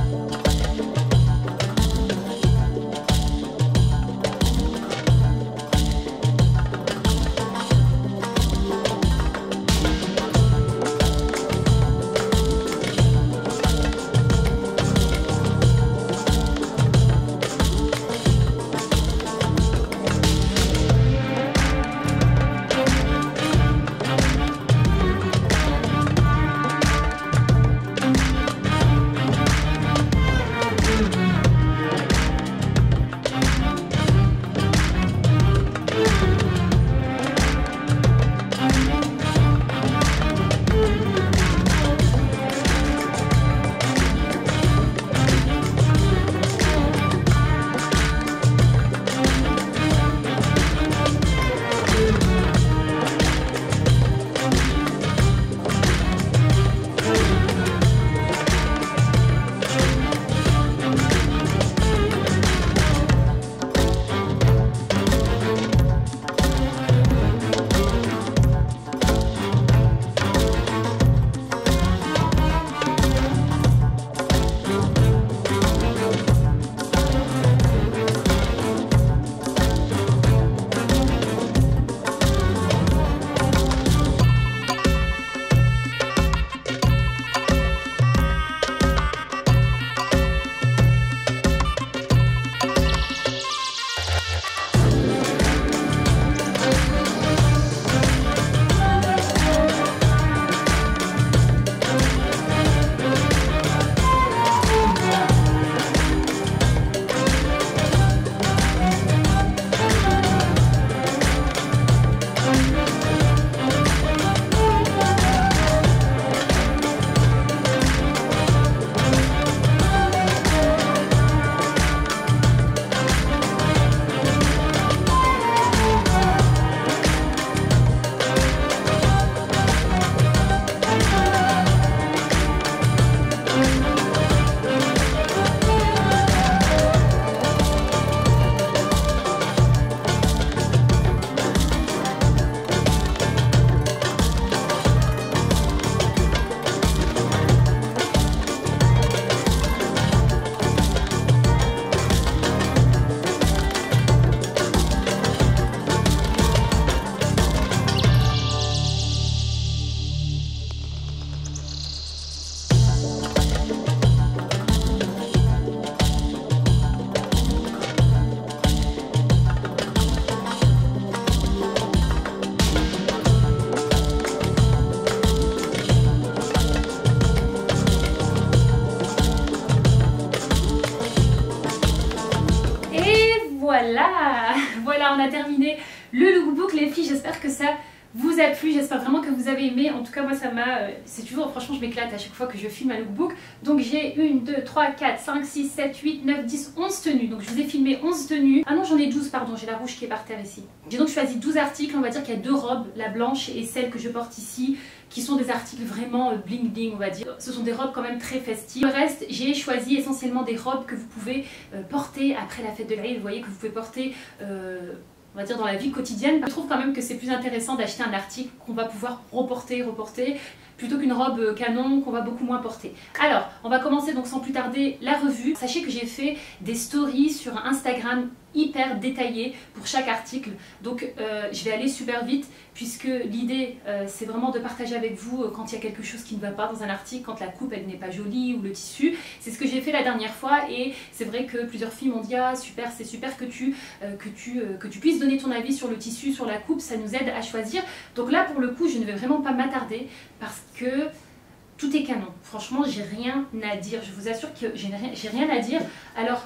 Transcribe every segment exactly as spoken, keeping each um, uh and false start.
Voilà, voilà, on a terminé le lookbook les filles, j'espère que ça vous a plu, j'espère vraiment que vous avez aimé. En tout cas moi ça m'a, c'est toujours, franchement je m'éclate à chaque fois que je filme un lookbook. Donc j'ai une, deux, trois, quatre, cinq, six, sept, huit, neuf, dix, onze tenues. Donc je vous ai filmé onze tenues. Ah non j'en ai douze pardon, j'ai la rouge qui est par terre ici. J'ai donc choisi douze articles, on va dire qu'il y a deux robes, la blanche et celle que je porte ici, qui sont des articles vraiment bling bling on va dire. Ce sont des robes quand même très festives. Le reste j'ai choisi essentiellement des robes que vous pouvez euh, porter après la fête de l'Aïd. Vous voyez que vous pouvez porter... Euh, on va dire dans la vie quotidienne. Je trouve quand même que c'est plus intéressant d'acheter un article qu'on va pouvoir reporter, reporter, plutôt qu'une robe canon qu'on va beaucoup moins porter. Alors, on va commencer donc sans plus tarder la revue. Sachez que j'ai fait des stories sur Instagram hyper détaillées pour chaque article. Donc euh, je vais aller super vite puisque l'idée euh, c'est vraiment de partager avec vous euh, quand il y a quelque chose qui ne va pas dans un article, quand la coupe elle n'est pas jolie ou le tissu. C'est ce que j'ai fait la dernière fois et c'est vrai que plusieurs filles m'ont dit ah super, c'est super que tu, euh, que, tu, euh, que tu puisses donner ton avis sur le tissu, sur la coupe, ça nous aide à choisir. Donc là pour le coup je ne vais vraiment pas m'attarder parce que tout est canon. Franchement j'ai rien à dire, je vous assure que j'ai rien, j'ai rien à dire. Alors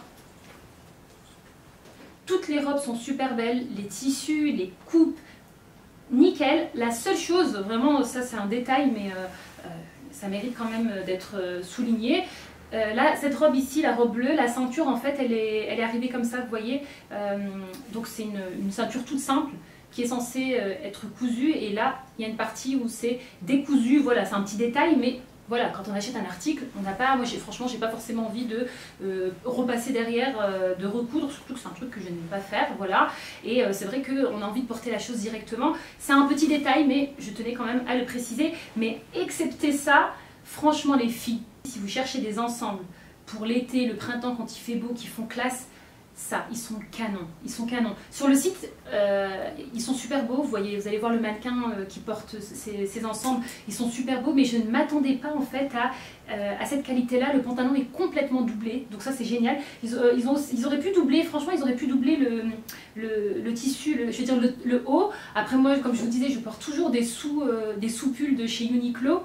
toutes les robes sont super belles, les tissus, les coupes, nickel. La seule chose, vraiment ça c'est un détail mais euh, euh, ça mérite quand même d'être souligné. Euh, là, cette robe ici, la robe bleue, la ceinture en fait elle est, elle est arrivée comme ça, vous voyez. Euh, donc c'est une, une ceinture toute simple qui est censée euh, être cousue et là il y a une partie où c'est décousu, voilà c'est un petit détail mais voilà, quand on achète un article, on n'a pas, moi franchement j'ai pas forcément envie de euh, repasser derrière, euh, de recoudre, surtout que c'est un truc que je n'aime pas faire, voilà. Et euh, c'est vrai qu'on a envie de porter la chose directement. C'est un petit détail, mais je tenais quand même à le préciser. Mais excepté ça, franchement les filles, si vous cherchez des ensembles pour l'été, le printemps quand il fait beau, qui font classe, ça, ils sont canons, ils sont canons. Sur le site, euh, ils sont super beaux, vous voyez, vous allez voir le mannequin euh, qui porte ces, ces ensembles, ils sont super beaux, mais je ne m'attendais pas en fait à, euh, à cette qualité-là. Le pantalon est complètement doublé, donc ça c'est génial. Ils, euh, ils, ont, ils auraient pu doubler, franchement, ils auraient pu doubler le, le, le tissu, le, je veux dire le, le haut. Après moi, comme je vous disais, je porte toujours des sous, euh, des sous-pulls de chez Uniqlo.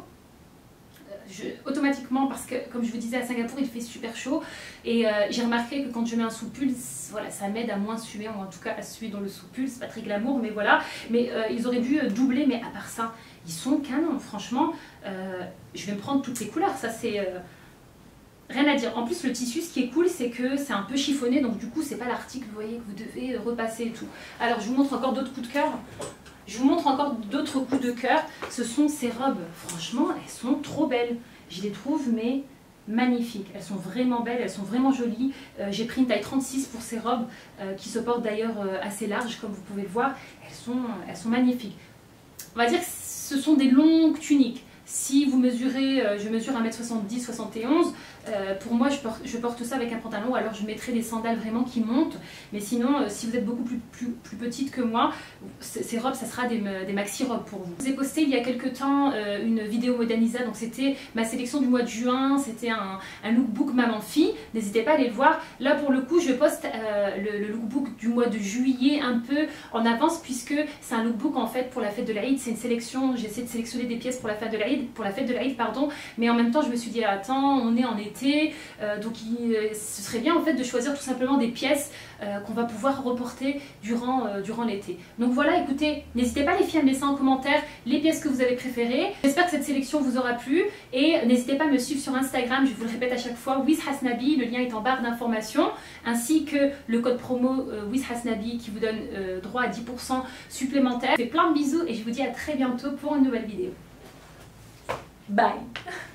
Je, automatiquement, parce que comme je vous disais à Singapour il fait super chaud et euh, j'ai remarqué que quand je mets un sous-pull, voilà, ça m'aide à moins suer, ou en tout cas à suer dans le sous-pull, c'est pas très glamour mais voilà, mais euh, ils auraient dû doubler, mais à part ça ils sont canons, franchement. euh, je vais me prendre toutes les couleurs, ça c'est euh, rien à dire. En plus le tissu, ce qui est cool, c'est que c'est un peu chiffonné, donc du coup c'est pas l'article, vous voyez, que vous devez repasser et tout. Alors je vous montre encore d'autres coups de cœur. Je vous montre encore d'autres coups de cœur. Ce sont ces robes. Franchement, elles sont trop belles. Je les trouve mais magnifiques. Elles sont vraiment belles, elles sont vraiment jolies. Euh, J'ai pris une taille trente-six pour ces robes euh, qui se portent d'ailleurs euh, assez larges, comme vous pouvez le voir. Elles sont, elles sont magnifiques. On va dire que ce sont des longues tuniques. Si vous mesurez, euh, je mesure un mètre soixante-dix soixante et onze, euh, pour moi je porte, je porte ça avec un pantalon, alors je mettrai des sandales vraiment qui montent. Mais sinon, euh, si vous êtes beaucoup plus, plus, plus petite que moi, ces robes, ça sera des, des maxi robes pour vous. Je vous ai posté il y a quelques temps euh, une vidéo Modernisa, donc c'était ma sélection du mois de juin, c'était un, un lookbook maman-fille, n'hésitez pas à aller le voir. Là pour le coup, je poste euh, le, le lookbook du mois de juillet un peu en avance, puisque c'est un lookbook en fait pour la fête de l'Aïd, c'est une sélection, j'essaie de sélectionner des pièces pour la fête de l'Aïd, pour la fête de l'Aïd pardon, mais en même temps je me suis dit attends, on est en été, euh, donc il, ce serait bien en fait de choisir tout simplement des pièces euh, qu'on va pouvoir reporter durant, euh, durant l'été. Donc voilà, écoutez, n'hésitez pas les filles à me laisser en commentaire les pièces que vous avez préférées. J'espère que cette sélection vous aura plu et n'hésitez pas à me suivre sur Instagram, je vous le répète à chaque fois, WizHasnabi, le lien est en barre d'informations, ainsi que le code promo euh, WizHasnabi qui vous donne euh, droit à dix pour cent supplémentaire. Je vous fais plein de bisous et je vous dis à très bientôt pour une nouvelle vidéo. Bye.